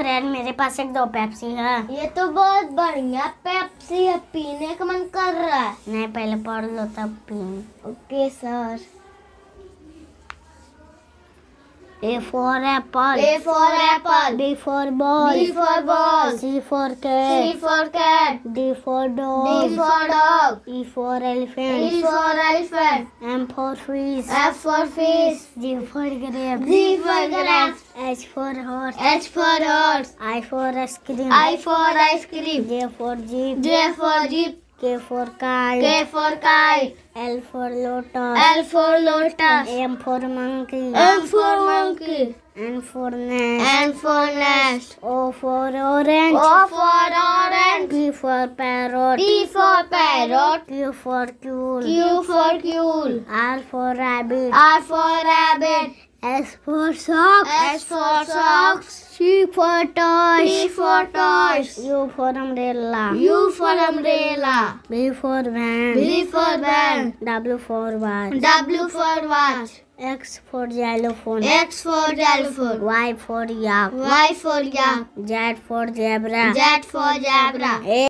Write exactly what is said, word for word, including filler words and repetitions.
Friend, मेरे पास एक दो पेप्सी है। ये तो बहुत बढ़िया पेप्सी है, पीने का मन कर रहा है। नहीं, पहले पढ़ लो तब पी। Okay sir. A for apple. A for apple. B for ball. B for ball. C for cat. C for cat. D for dog. D for dog. E for elephant. E for elephant. M for fish. F for fish. G for grapes. G for grapes. H for horse. H for horse. I for ice cream. I for ice cream. J for jeep. J for jeep. K for kite. K for kite. L for lotus. L for lotus. M for monkey. M for monkey. N for nest. N for nest. O for orange. O for orange. P for parrot. P for parrot. Q for quail. Q for quail. R for rabbit. R for rabbit. S for socks. S for socks. T for toys. T for toys. U for umbrella. U for umbrella. V for van. V for van. W for watch. W for watch. X for xylophone. X for xylophone. Y for yak. Y for yak. Z for zebra. Z for zebra. A